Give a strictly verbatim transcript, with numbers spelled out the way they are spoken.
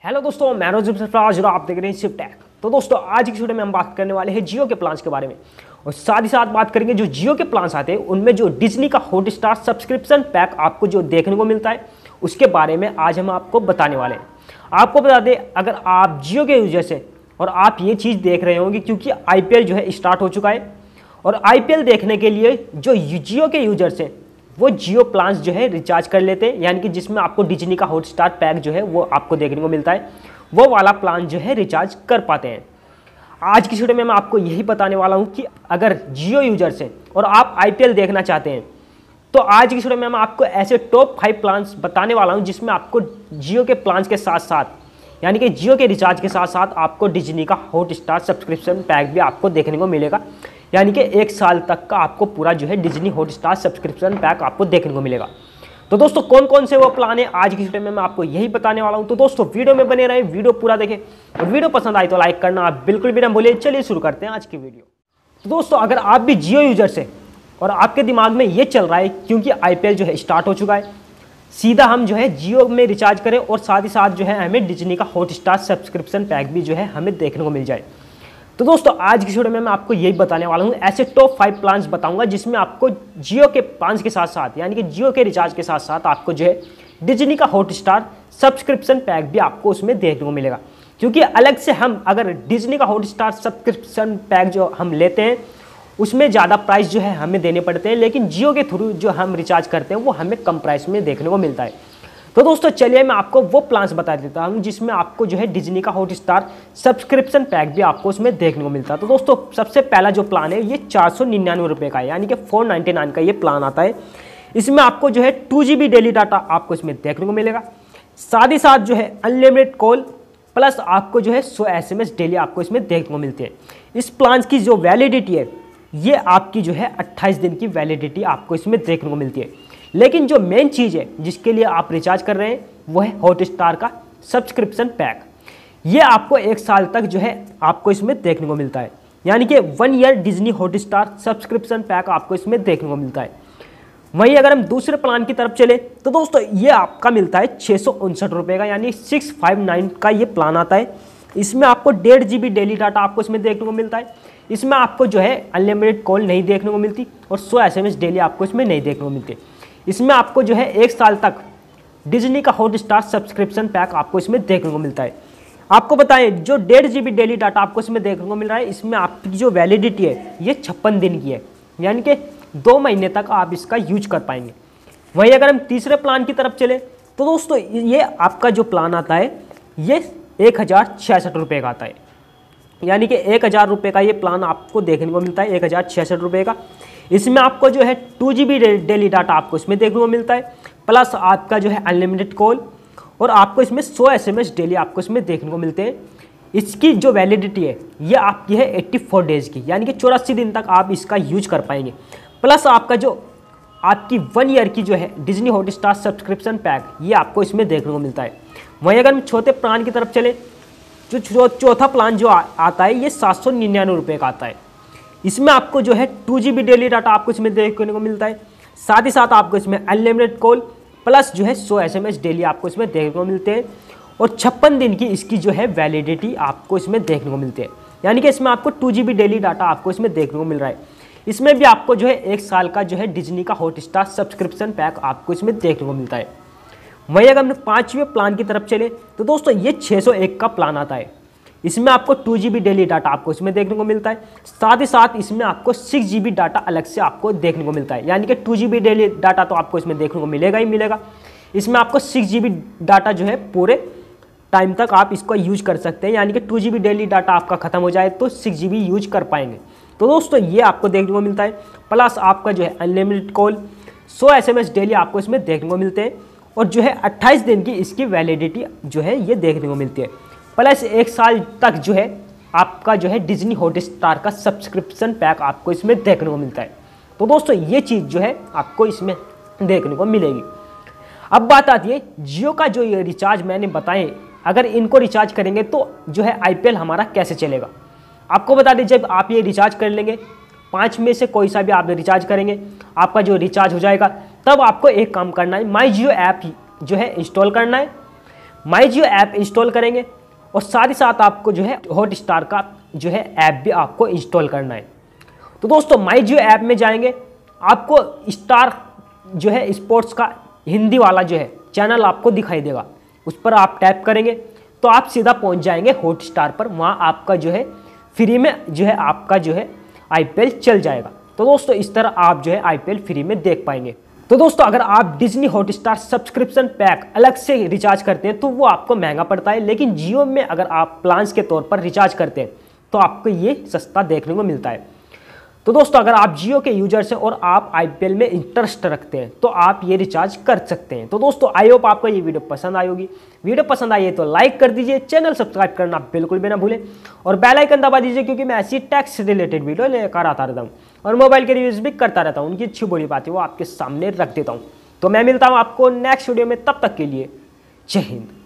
Hello दोस्तों, मैं रोजिब सरफराज और आप देख रहे हैं शिफ्ट टेक। तो दोस्तों आज की वीडियो में हम बात करने वाले हैं जियो के प्लान्स के बारे में और साथ ही साथ बात करेंगे जो जियो के प्लान्स आते हैं उनमें जो डिज्नी का हॉटस्टार सब्सक्रिप्शन पैक आपको जो देखने को मिलता है उसके बारे में आज हम आपको बताने वाले हैं। आपको बता दें, अगर आप जियो के यूजर से और आप ये चीज़ देख रहे होंगे क्योंकि आई पी एल जो है स्टार्ट हो चुका है और आई पी एल देखने के लिए जो जियो के यूजर्स हैं वो जियो प्लान्स जो है रिचार्ज कर लेते हैं, यानी कि जिसमें आपको डिज्नी का हॉटस्टार पैक जो है वो आपको देखने को मिलता है, वो वाला प्लान जो है रिचार्ज कर पाते हैं। आज की वीडियो में मैं आपको यही बताने वाला हूं कि अगर जियो यूजर्स हैं और आप आई पी एल देखना चाहते हैं तो आज की वीडियो में मैं आपको ऐसे टॉप फाइव प्लान्स बताने वाला हूं जिसमें आपको जियो के प्लान्स के साथ साथ यानी कि जियो के रिचार्ज के साथ साथ आपको डिज्नी का हॉटस्टार सब्सक्रिप्शन पैक भी आपको देखने को मिलेगा, यानी कि एक साल तक का आपको पूरा जो है डिज्नी हॉटस्टार सब्सक्रिप्शन पैक आपको देखने को मिलेगा। तो दोस्तों कौन कौन से वो प्लान है आज की वीडियो में मैं आपको यही बताने वाला हूं। तो दोस्तों वीडियो में बने रहे, वीडियो पूरा देखें और वीडियो पसंद आए तो लाइक करना आप बिल्कुल भी ना भूलिए। चलिए शुरू करते हैं आज की वीडियो। तो दोस्तों अगर आप भी जियो यूजर से और आपके दिमाग में ये चल रहा है क्योंकि आई पी एल जो है स्टार्ट हो चुका है, सीधा हम जो है जियो में रिचार्ज करें और साथ ही साथ जो है हमें डिज्नी का हॉटस्टार सब्सक्रिप्शन पैक भी जो है हमें देखने को मिल जाए, तो दोस्तों आज की वीडियो में मैं आपको यही बताने वाला हूं। ऐसे टॉप फाइव प्लान्स बताऊंगा जिसमें आपको जियो के प्लान्स के साथ साथ यानी कि जियो के रिचार्ज के साथ साथ आपको जो है डिज्नी का हॉटस्टार सब्सक्रिप्शन पैक भी आपको उसमें देखने को मिलेगा। क्योंकि अलग से हम अगर डिज्नी का हॉटस्टार सब्सक्रिप्शन पैक जो हम लेते हैं उसमें ज़्यादा प्राइस जो है हमें देने पड़ते हैं, लेकिन जियो के थ्रू जो हम रिचार्ज करते हैं वो हमें कम प्राइस में देखने को मिलता है। तो दोस्तों चलिए मैं आपको वो प्लान्स बता देता हूं जिसमें आपको जो है डिज्नी का हॉटस्टार सब्सक्रिप्शन पैक भी आपको उसमें देखने को मिलता है। तो दोस्तों सबसे पहला जो प्लान है ये चार सौ निन्यानवे रुपये का है, यानी कि फोर नाइन्टी नाइन का ये प्लान आता है। इसमें आपको जो है two G B daily data आपको इसमें देखने को मिलेगा, साथ ही साथ जो है अनलिमिटेड कॉल प्लस आपको जो है सौ एस एम एस डेली आपको इसमें देखने को मिलती है। इस प्लान की जो वैलिडिटी है ये आपकी जो है अट्ठाईस दिन की वैलिडिटी आपको इसमें देखने को मिलती है। लेकिन जो मेन चीज़ है जिसके लिए आप रिचार्ज कर रहे हैं वो है हॉटस्टार का सब्सक्रिप्शन पैक। ये आपको एक साल तक जो है आपको इसमें देखने को मिलता है, यानी कि one year Disney Hotstar subscription pack आपको इसमें देखने को मिलता है। वहीं अगर हम दूसरे प्लान की तरफ चले तो दोस्तों ये आपका मिलता है छः सौ उनसठ रुपये का, यानी सिक्स फाइव नाइन का ये प्लान आता है। इसमें आपको डेढ़ जी बी डेली डाटा आपको इसमें देखने को मिलता है। इसमें आपको जो है अनलिमिटेड कॉल नहीं देखने को मिलती और सौ एस एम एस डेली आपको इसमें नहीं देखने को मिलती। इसमें आपको जो है एक साल तक डिज्नी का हॉटस्टार सब्सक्रिप्शन पैक आपको इसमें देखने को मिलता है। आपको बताएं जो डेढ़ जी बी डेली डाटा आपको इसमें देखने को मिल रहा है इसमें आपकी जो वैलिडिटी है ये छप्पन दिन की है, यानी कि दो महीने तक आप इसका यूज कर पाएंगे। वहीं अगर हम तीसरे प्लान की तरफ चले तो दोस्तों ये आपका जो प्लान आता है ये एक हज़ार छियासठ रुपये का आता है, यानी कि एक हज़ार रुपये का ये प्लान आपको देखने को मिलता है, एक हज़ार छियासठ रुपये का। इसमें आपको जो है two G B daily data आपको इसमें देखने को मिलता है, प्लस आपका जो है अनलिमिटेड कॉल और आपको इसमें सौ एस एम एस डेली आपको इसमें देखने को मिलते हैं। इसकी जो वैलिडिटी है ये आपकी है चौरासी डेज़ की, यानी कि चौरासी दिन तक आप इसका यूज कर पाएंगे। प्लस आपका जो आपकी वन ईयर की जो है डिज्नी हॉटस्टार सब्सक्रिप्शन पैक ये आपको इसमें देखने को मिलता है। वहीं अगर हम चौथे प्लान की तरफ चले जो चौथा प्लान जो आ, आता है ये सात सौ निन्यानवे रुपये का आता है। इसमें आपको जो है two G B daily data आपको इसमें देखने को मिलता है, साथ ही साथ आपको इसमें अनलिमिटेड कॉल प्लस जो है सौ एस एम एस डेली आपको इसमें देखने को मिलते हैं और छप्पन दिन की इसकी जो है वैलिडिटी आपको इसमें देखने को मिलती है, यानी कि इसमें आपको two G B daily data आपको इसमें देखने को मिल रहा है। इसमें भी आपको जो है एक साल का जो है डिज्नी का हॉटस्टार सब्सक्रिप्शन पैक आपको इसमें देखने को मिलता है। वहीं अगर हम पाँचवें प्लान की तरफ चले तो दोस्तों ये छः सौ एक का प्लान आता है। इसमें आपको two G B daily data आपको इसमें देखने को मिलता है, साथ ही साथ इसमें आपको सिक्स जी बी डाटा अलग से आपको देखने को मिलता है, यानी कि two G B daily data तो आपको इसमें देखने को मिलेगा ही मिलेगा। इसमें आपको सिक्स जी बी डाटा जो है पूरे टाइम तक आप इसको यूज कर सकते हैं, यानी कि two G B daily data आपका खत्म हो जाए तो सिक्स जी बी यूज कर पाएंगे। तो दोस्तों ये आपको देखने को मिलता है, प्लस आपका जो है अनलिमिटेड कॉल सौ एस एम एस डेली आपको इसमें देखने को मिलते हैं और जो है अट्ठाईस दिन की इसकी वैलिडिटी जो है ये देखने को मिलती है। प्लस एक साल तक जो है आपका जो है डिज्नी हॉटस्टार का सब्सक्रिप्शन पैक आपको इसमें देखने को मिलता है। तो दोस्तों ये चीज़ जो है आपको इसमें देखने को मिलेगी। अब बात आती है जियो का जो ये रिचार्ज मैंने बताए, अगर इनको रिचार्ज करेंगे तो जो है आई पी एल हमारा कैसे चलेगा। आपको बता दें जब आप ये रिचार्ज कर लेंगे, पाँच में से कोई सा भी आप रिचार्ज करेंगे, आपका जो रिचार्ज हो जाएगा तब आपको एक काम करना है, माई जियो ऐप जो है इंस्टॉल करना है। माई जियो ऐप इंस्टॉल करेंगे और साथ ही साथ आपको जो है हॉटस्टार का जो है ऐप भी आपको इंस्टॉल करना है। तो दोस्तों माई जियो ऐप में जाएंगे, आपको स्टार जो है स्पोर्ट्स का हिंदी वाला जो है चैनल आपको दिखाई देगा, उस पर आप टैप करेंगे तो आप सीधा पहुंच जाएंगे हॉटस्टार पर। वहाँ आपका जो है फ्री में जो है आपका जो है आईपीएल चल जाएगा। तो दोस्तों इस तरह आप जो है आईपीएल फ्री में देख पाएंगे। तो दोस्तों अगर आप डिज्नी हॉटस्टार सब्सक्रिप्शन पैक अलग से रिचार्ज करते हैं तो वो आपको महंगा पड़ता है, लेकिन जियो में अगर आप प्लान्स के तौर पर रिचार्ज करते हैं तो आपको ये सस्ता देखने को मिलता है। तो दोस्तों अगर आप जियो के यूजर्स हैं और आप आईपीएल में इंटरेस्ट रखते हैं तो आप ये रिचार्ज कर सकते हैं। तो दोस्तों आई होप आपको ये वीडियो पसंद आई होगी। वीडियो पसंद आई है तो लाइक कर दीजिए, चैनल सब्सक्राइब करना बिल्कुल भी ना भूलें और बेल आइकन दबा दीजिए, क्योंकि मैं ऐसी टैक्स रिलेटेड वीडियो लेकर आता रहता हूँ और मोबाइल के रिव्यूज भी करता रहता हूँ। उनकी अच्छी बुरी बातें वो आपके सामने रख देता हूँ। तो मैं मिलता हूँ आपको नेक्स्ट वीडियो में, तब तक के लिए जय हिंद।